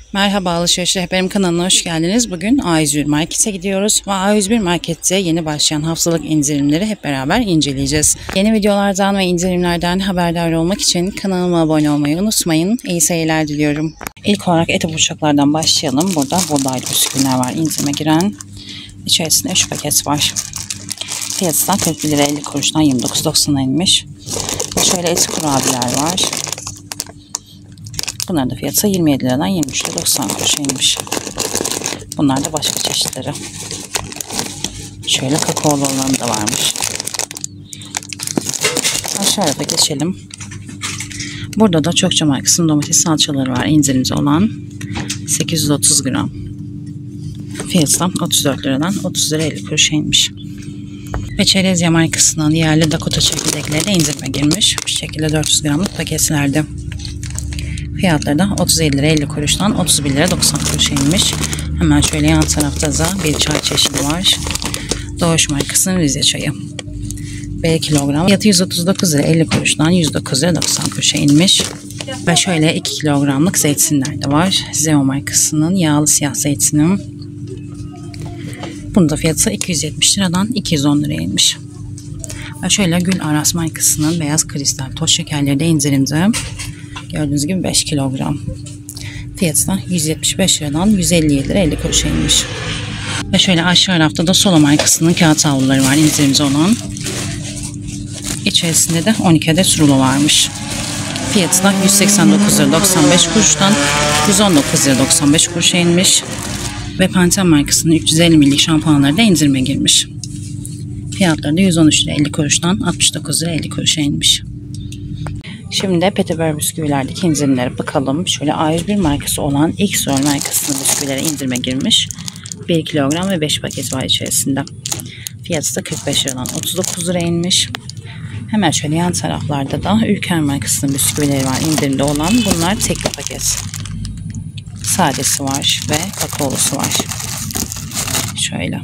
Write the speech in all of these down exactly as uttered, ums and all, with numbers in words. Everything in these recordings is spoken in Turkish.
Merhaba Alışveriş Rehberim kanalına hoş geldiniz. Bugün A yüz bir Market'e gidiyoruz ve A yüz bir Market'te yeni başlayan haftalık indirimleri hep beraber inceleyeceğiz. Yeni videolardan ve indirimlerden haberdar olmak için kanalıma abone olmayı unutmayın. İyi seyirler diliyorum. İlk olarak eti burçaklardan başlayalım. Burada buğdaylı bisküviler var indirime giren. İçerisinde üç paket var. Fiyatı da kırk bir lira elli kuruştan yirmi dokuz doksana inmiş. Şöyle eti kurabiyeler var. Bunların da fiyatı yirmi yedi liradan yirmi üç lira doksan kuruşa inmiş. Bunlar da başka çeşitleri. Şöyle kakaolu olanı da varmış. Aşağıya da geçelim. Burada da Çokça markasının domates salçaları var. İndirimde olan sekiz yüz otuz gram. Fiyatı da otuz dört liradan otuz lira elli kuruşa inmiş. Ve Çerezya markasının yerli Dakota çekirdekleri de indirime girmiş. Bu şekilde dört yüz gramlık paketlerde. Fiyatları da otuz yedi lira elli kuruştan otuz bir lira doksan kuruşa inmiş. Hemen şöyle yan tarafta da bir çay çeşidi var. Doğuş markasının Rize çayı. bir kilogram. Fiyatı yüz otuz dokuz lira elli kuruştan yüz dokuz lira doksan kuruşa inmiş. Ve şöyle iki kilogramlık zeytinler de var. Zeo markasının yağlı siyah zeytinim. Bunun da fiyatı iki yüz yetmiş liradan iki yüz on liraya inmiş. Ve şöyle Gül Aras markasının beyaz kristal toz şekerleri de indirimde. Gördüğünüz gibi beş kilogram. Fiyatı da yüz yetmiş beş liradan yüz elli yedi lira elli kuruşa inmiş. Ve şöyle aşağı tarafta da Solo markasının kağıt havluları var indirimde olan. İçerisinde de on iki adet rulo varmış. Fiyatı da yüz seksen dokuz lira doksan beş kuruştan yüz on dokuz lira doksan beş kuruşa inmiş. Ve Pantene markasının üç yüz elli mililitre şampuanları da indirime girmiş. Fiyatları da yüz on üç lira elli kuruştan altmış dokuz lira elli kuruşa inmiş. Şimdi de Petibör bisküvilerdeki indirimlere bakalım. Şöyle A yüz bir markası olan X-Roll markasının bisküvilere indirime girmiş. bir kilogram ve beş paket var içerisinde. Fiyatı da kırk beş liradan otuz dokuz liraya inmiş. Hemen şöyle yan taraflarda da Ülker markasının bisküvileri var indirimde olan. Bunlar tekli paket. Sadesi var ve kakaolusu var. Şöyle.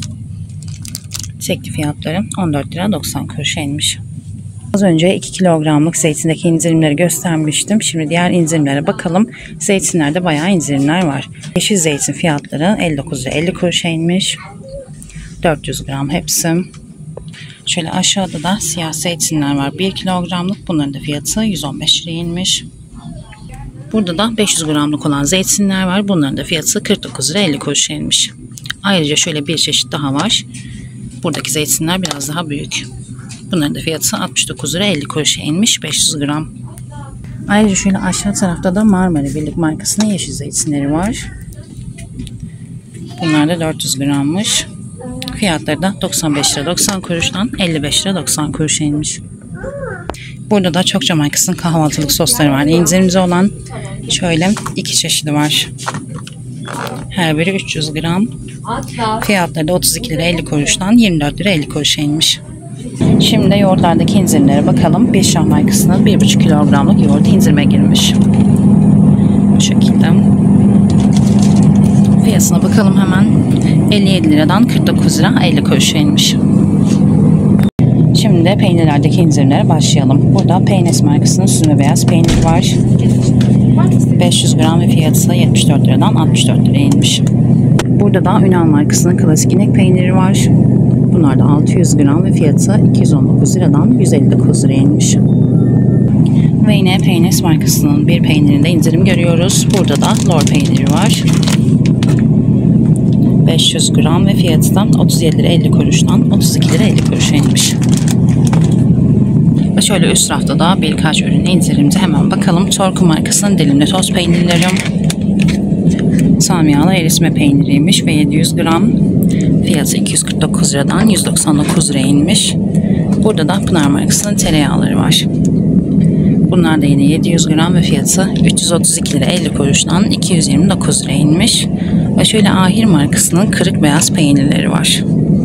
Tekli fiyatları on dört lira doksan kuruşa inmiş. Az önce iki kilogramlık zeytindeki indirimleri göstermiştim. Şimdi diğer indirimlere bakalım. Zeytinlerde bayağı indirimler var. Yeşil zeytin fiyatları elli dokuz lira elli kuruşa inmiş. dört yüz gram hepsi. Şöyle aşağıda da siyah zeytinler var. bir kilogramlık. Bunların da fiyatı yüz on beş liraya inmiş. Burada da beş yüz gramlık olan zeytinler var. Bunların da fiyatı kırk dokuz lira elli kuruşa inmiş. Ayrıca şöyle bir çeşit daha var. Buradaki zeytinler biraz daha büyük. Bunların da fiyatı altmış dokuz lira elli kuruşa inmiş beş yüz gram. Ayrıca şöyle aşağı tarafta da Marmara Birlik markasının yeşil zeytinleri var. Bunlar da dört yüz grammış. Fiyatları da doksan beş lira doksan kuruştan elli beş lira doksan kuruşa inmiş. Burada da Çokça markasının kahvaltılık sosları var. İndirimde olan şöyle iki çeşidi var. Her biri üç yüz gram. Fiyatları da otuz iki lira elli kuruştan yirmi dört lira elli kuruşa inmiş. Şimdi de yoğurtlardaki indirimlere bakalım. Birşah markasının bir buçuk kilogramlık yoğurt indirime girmiş. Bu şekilde. Fiyatına bakalım hemen. elli yedi liradan kırk dokuz lira elli kuruşa inmiş. Şimdi de peynirlerdeki indirimlere başlayalım. Burada Peynes markasının süzme beyaz peynir var. beş yüz gram ve fiyatı yetmiş dört liradan altmış dört liraya inmiş. Burada da Ünal markasının klasik inek peyniri var. Bunlar da altı yüz gram ve fiyatı iki yüz on dokuz liradan yüz elli dokuz liraya inmiş. Ve yine Peynes markasının bir peynirinde indirim görüyoruz. Burada da lor peyniri var. beş yüz gram ve fiyatı da otuz yedi lira elli kuruştan otuz iki lira elli kuruşa inmiş. Ve şöyle üst rafta da birkaç ürün indirimde hemen bakalım. Torku markasının dilimli toz peynirleri. Tam yağlı eritme peyniriymiş ve yedi yüz gram. Fiyatı iki yüz kırk dokuz liradan yüz doksan dokuz liraya inmiş. Burada da Pınar markasının tereyağları var. Bunlar da yine yedi yüz gram ve fiyatı üç yüz otuz iki lira elli kuruştan iki yüz yirmi dokuz liraya inmiş. Ve şöyle Ahir markasının kırık beyaz peynirleri var.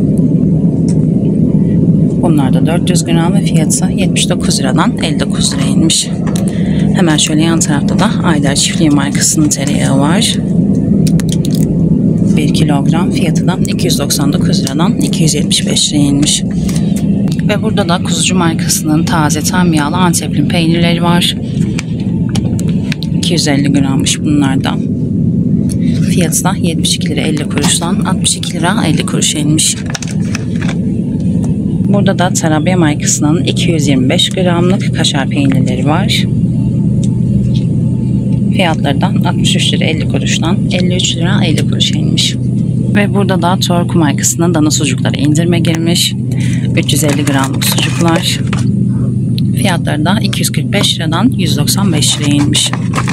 Bunlar da dört yüz gram ve fiyatı yetmiş dokuz liradan elli dokuz liraya inmiş. Hemen şöyle yan tarafta da Aydar Çiftliği markasının tereyağı var. bir kilogram fiyatı da iki yüz doksan dokuz liradan iki yüz yetmiş beş liraya inmiş. Ve burada da Kuzucu markasının taze tam yağlı Antepli peynirleri var. iki yüz elli grammış bunlar da. Fiyatı da yetmiş iki lira elli kuruştan altmış iki lira elli kuruşa inmiş. Burada da Tarabya markasının iki yüz yirmi beş gramlık kaşar peynirleri var. Fiyatları da altmış üç lira elli kuruştan elli üç lira elli kuruşa inmiş. Ve burada da Torku markasının dana sucukları indirime girmiş. üç yüz elli gramlık sucuklar. Fiyatları da iki yüz kırk beş liradan yüz doksan beş liraya inmiş.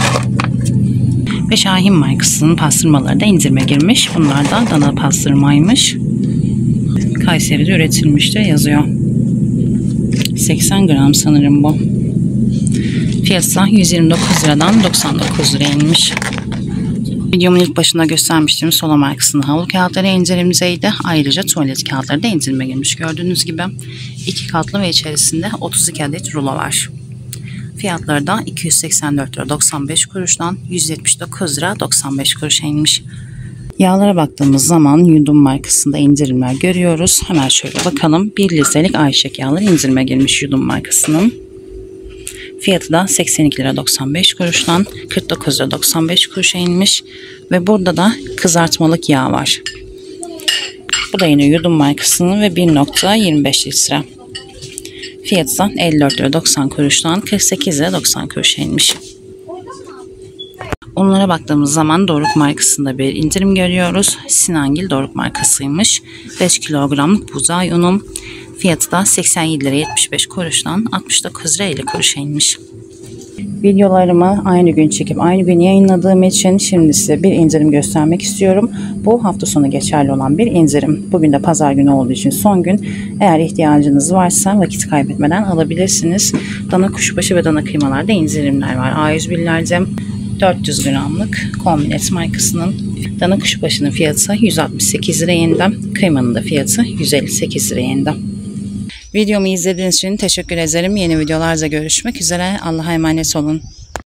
Ve Şahin markasının pastırmaları da indirime girmiş. Bunlar da dana pastırmaymış. Kayseri'de üretilmiş de yazıyor. seksen gram sanırım bu. Fiyatı da yüz yirmi dokuz liradan doksan dokuz liraya inmiş. Videomun ilk başında göstermiştim. Sola markasının havlu kağıtları indirimdeydi. Ayrıca tuvalet kağıtları da indirime girmiş. Gördüğünüz gibi iki katlı ve içerisinde otuz iki adet rulo var. Fiyatları da iki yüz seksen dört lira doksan beş kuruştan yüz yetmiş dokuz lira doksan beş kuruşa inmiş. Yağlara baktığımız zaman Yudum markasında indirimler görüyoruz. Hemen şöyle bakalım. bir litrelik ayçiçek yağları indirime girmiş Yudum markasının. Fiyatı da seksen iki lira doksan beş kuruştan kırk dokuz lira doksan beş kuruşa inmiş. Ve burada da kızartmalık yağ var. Bu da yine Yudum markasının ve bir nokta yirmi beş litre. Fiyatı da elli dört lira doksan kuruştan kırk sekiz lira doksan kuruşa inmiş. Unlara baktığımız zaman Doruk markasında bir indirim görüyoruz. Sinangil Doruk markasıymış. beş kilogramlık buğday unum. Fiyatı da seksen yedi lira yetmiş beş kuruştan altmış dokuz lira elli kuruşa inmiş. Videolarımı aynı gün çekip aynı gün yayınladığım için şimdi size bir indirim göstermek istiyorum. Bu hafta sonu geçerli olan bir indirim. Bugün de pazar günü olduğu için son gün. Eğer ihtiyacınız varsa vakit kaybetmeden alabilirsiniz. Dana kuşbaşı ve dana kıymalarda indirimler var. A yüz birlerde dört yüz gramlık Kombinet markasının dana kuşbaşının fiyatı yüz altmış sekiz lira yeniden, kıymanın da fiyatı yüz elli sekiz lira yeniden. Videomu izlediğiniz için teşekkür ederim. Yeni videolarda görüşmek üzere. Allah'a emanet olun.